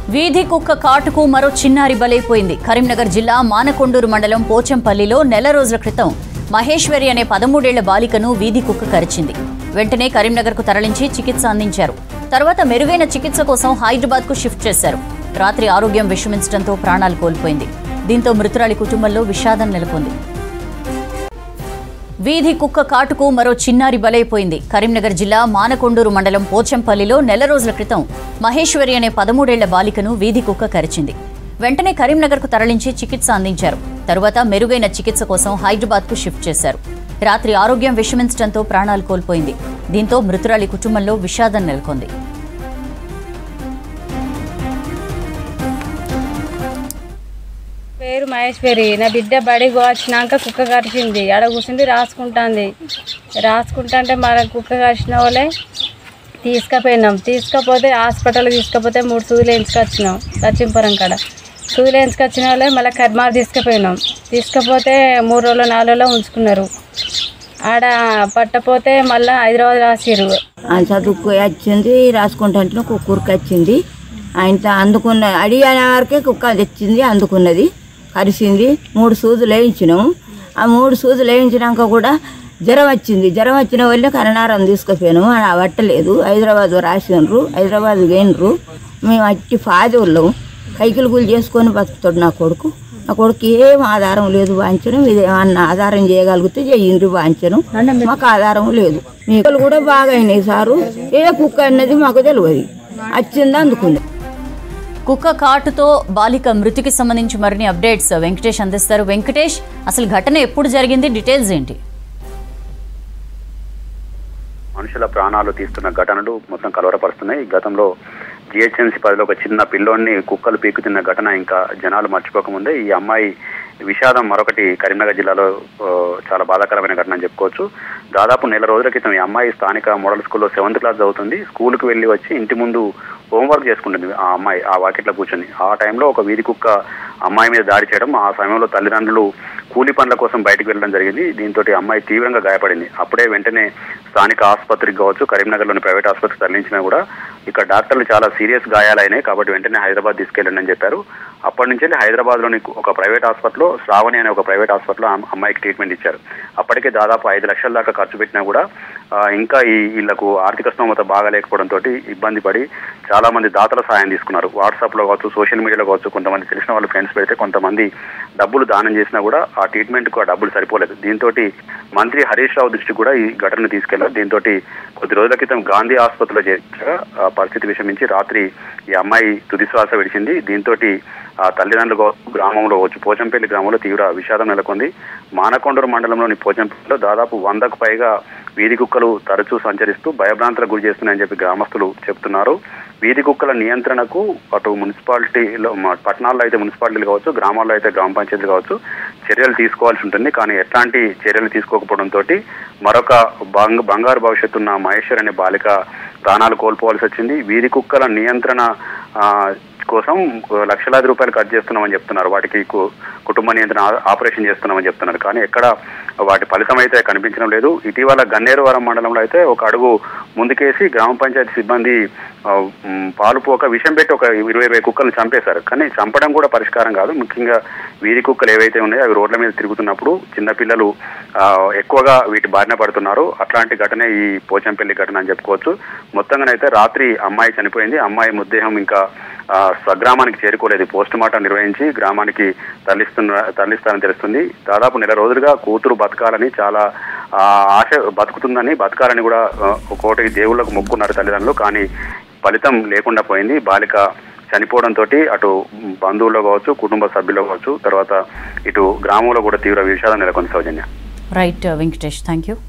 వీధి కుక్క కాటుకు మరో చిన్నారి బలైపోయింది. కరీంనగర్ జిల్లా మానకొండూరు మండలం పోచంపల్లిలో నెల రోజుల క్రితం మహేశ్వరి అనే 13 ఏళ్ల బాలికను వీధి కుక్క కరిచింది. వెంటనే కరీంనగర్కు తరలించి చికిత్స అందించారు. తర్వాత మెరుగైన చికిత్స కోసం హైదరాబాద్కు షిఫ్ట్ చేశారు. రాత్రి ఆరోగ్యం విషమించడంతో ప్రాణాలు కోల్పోయింది. దీంతో మృతురాలి కుటుంబంలో విషాదం నెలకొంది. వీధి కుక్క కాటుకు మరో చిన్నారి బలైపోయింది. కరీంనగర్ జిల్లా మానకొండూరు మండలం పోచంపల్లిలో నెల రోజుల క్రితం మహేశ్వరి అనే 13 ఏళ్ల బాలికను వీధి కుక్క కరిచింది. వెంటనే కరీంనగర్కు తరలించి చికిత్స అందించారు. తరువాత మెరుగైన చికిత్స కోసం హైదరాబాద్కు షిఫ్ట్ చేశారు. రాత్రి ఆరోగ్యం విషమించడంతో ప్రాణాలు కోల్పోయింది. దీంతో మృతురాలి కుటుంబంలో విషాదం నెలకొంది. పేరు మహేశ్వరి. నా బిడ్డ బడికి వచ్చినాక కుక్క కరిచింది. ఆడ కూర్చుంది రాసుకుంటుంది. రాసుకుంటుంటే మన కుక్క కరిచిన వాళ్ళే తీసుకపోతే హాస్పిటల్కి తీసుకపోతే 3 సూదులు వేయించుకొచ్చినాం. లక్ష్మీపురం కాడ సూదులు వేయించుకొచ్చిన వాళ్ళే మళ్ళీ కర్మాలు తీసుకపోతే 3 రోజులు 4 రోజులు ఉంచుకున్నారు. ఆడ పట్టపోతే మళ్ళీ హైదరాబాద్ రాసిరు. చదువుకు వచ్చింది రాసుకుంటుంటే కుక్కరికి వచ్చింది. ఆయన అందుకున్న అడిగిన వరకే కుక్క తెచ్చింది, అందుకున్నది, కరిసింది. 3 సూదులు వేయించినాము. ఆ 3 సూదులు వేయించినాక కూడా జ్వరం వచ్చింది. జ్వరం వచ్చిన వాళ్ళే కరణారం తీసుకుపోయినాము. ఆ పట్టలేదు. హైదరాబాద్ రాసినారు. హైదరాబాద్ పోయినరు. మేము అట్టి ఫాదర్లు కైకిలు కూలి చేసుకొని బతుకుతాడు నా కొడుకు. నా కొడుకు ఏం ఆధారం లేదు. వాంచనం ఇదేమన్నా ఆధారం చేయగలిగితే చేయండి. వాంచనం మాకు ఆధారం లేదు. మీకు కూడా బాగా అయినాయి సారు. ఏ కుక్క అన్నది మాకు తెలియదు. వచ్చింది, అందుకుంది. కుక్క కాటుతో బాలిక మృతికి సంబంధించి మరిన్ని అప్డేట్స్ వెంకటేష్ అందిస్తారు. వెంకటేష్, అసలు ఘటన ఎప్పుడు జరిగింది? డీటెయిల్స్ ఏంటి? మనుషుల ప్రాణాలు తీస్తున్న ఘటనలు మొత్తం కలవరపరుస్తున్నాయి. గతంలో జిహెచ్ఎంసీ పరిధిలో ఒక చిన్న పిల్లోడిని కుక్కలు పీకుతున్న ఘటన ఇంకా జనాలు మర్చిపోకముందే ఈ అమ్మాయి విషాదం మరొకటి కరీంనగర్ జిల్లాలో చాలా బాధాకరమైన ఘటన అని చెప్పుకోవచ్చు. దాదాపు నెల రోజుల క్రితం ఈ అమ్మాయి స్థానిక మోడల్ స్కూల్లో 7th క్లాస్ చదువుతుంది. స్కూల్కి వెళ్ళి వచ్చి ఇంటి ముందు హోంవర్క్ చేసుకుంటుంది ఆ అమ్మాయి ఆ వాకిట్లో కూర్చొని. ఆ టైంలో ఒక వీధి కుక్క అమ్మాయి మీద దాడి చేయడం, ఆ సమయంలో తల్లిదండ్రులు కూలి పనుల కోసం బయటకు వెళ్ళడం జరిగింది. దీంతో అమ్మాయి తీవ్రంగా గాయపడింది. అప్పుడే వెంటనే స్థానిక ఆసుపత్రికి కావచ్చు, కరీంనగర్లోని ప్రైవేట్ ఆసుపత్రికి తరలించినా కూడా ఇక్కడ డాక్టర్లు చాలా సీరియస్ గాయాలైనాయి కాబట్టి వెంటనే హైదరాబాద్ తీసుకెళ్ళండి అని చెప్పారు. అప్పటి నుంచి హైదరాబాద్లోని ఒక ప్రైవేట్ హాస్పిటల్లో, శ్రావణి అనే ఒక ప్రైవేట్ హాస్పిటల్లో అమ్మాయికి ట్రీట్మెంట్ ఇచ్చారు. అప్పటికే దాదాపు 5 లక్షల దాకా ఖర్చు పెట్టినా కూడా ఇంకా వీళ్లకు ఆర్థిక స్తోమత బాగా లేకపోవడంతో ఇబ్బంది పడి చాలా మంది దాతల సాయం తీసుకున్నారు. వాట్సాప్లో కావచ్చు, సోషల్ మీడియాలో కావచ్చు, కొంతమంది తెలిసిన వాళ్ళు ఫ్రెండ్స్ పెడితే కొంతమంది డబ్బులు దానం చేసినా కూడా ఆ ట్రీట్మెంట్కు ఆ డబ్బులు సరిపోలేదు. దీంతో మంత్రి హరీష్ రావు దృష్టికి కూడా ఈ ఘటనను తీసుకెళ్లారు. దీంతో కొద్ది రోజుల క్రితం గాంధీ ఆసుపత్రిలో చేర్చగా ఆ పరిస్థితి విషమించి రాత్రి ఈ అమ్మాయి తుదిశ్వాస విడిచింది. దీంతో ఆ తల్లిదండ్రులు గ్రామంలో పోచంపల్లి గ్రామంలో తీవ్ర విషాదం నెలకొంది. మానకొండూరు మండలంలోని పోచంపల్లిలో దాదాపు 100కు పైగా వీధి కుక్కలు తరచూ సంచరిస్తూ భయభ్రాంతులకు గురి చేస్తున్నాయని చెప్పి గ్రామస్తులు చెబుతున్నారు. వీధి కుక్కల నియంత్రణకు అటు మున్సిపాలిటీలో, పట్టణాల్లో అయితే మున్సిపాలిటీలు కావచ్చు, గ్రామాల్లో అయితే గ్రామ పంచాయతీలు కావచ్చు, చర్యలు తీసుకోవాల్సి ఉంటుంది. కానీ ఎట్లాంటి చర్యలు తీసుకోకపోవడంతో మరొక బంగారు భవిష్యత్తున్న మహేశ్వర్ అనే బాలిక ప్రాణాలు కోల్పోవాల్సి వచ్చింది. వీధి కుక్కల నియంత్రణ కోసం లక్షలాది రూపాయలు ఖర్చు చేస్తున్నామని చెప్తున్నారు. వాటికి కుటుంబ నియంత్రణ ఆపరేషన్ చేస్తున్నామని చెప్తున్నారు. కానీ ఎక్కడ వాటి ఫలితం అయితే కనిపించడం లేదు. ఇటీవల గన్నేరువరం మండలంలో అయితే ఒక అడుగు ముందుకేసి గ్రామ పంచాయతీ సిబ్బంది పాలుపోక విషం పెట్టి ఒక 20 కుక్కలను చంపేశారు. కానీ చంపడం కూడా పరిష్కారం కాదు. ముఖ్యంగా వీధి కుక్కలు ఏవైతే ఉన్నాయో అవి రోడ్ల మీద తిరుగుతున్నప్పుడు చిన్నపిల్లలు ఎక్కువగా వీటి బారిన పడుతున్నారు. అట్లాంటి ఘటనే ఈ పోచంపల్లి ఘటన అని చెప్పుకోవచ్చు. మొత్తంగానైతే రాత్రి అమ్మాయి చనిపోయింది. అమ్మాయి మృతదేహం ఇంకా స్వగ్రామానికి చేరుకోలేదు. పోస్ట్ మార్టం నిర్వహించి గ్రామానికి తరలిస్తారని తెలుస్తుంది. దాదాపు నెల రోజులుగా కూతురు బతకాలని చాలా ఆశ బతకాలని కూడా కోటకి దేవుళ్లకు మొక్కున్నారు తల్లిదండ్రులు. కానీ ఫలితం లేకుండా పోయింది. బాలిక చనిపోవడంతో అటు బంధువుల్లో కావచ్చు, కుటుంబ సభ్యుల్లో కావచ్చు, తర్వాత ఇటు గ్రామంలో కూడా తీవ్ర విషాదం నెలకొంది. Soujanya. Right Venkatesh, thank you.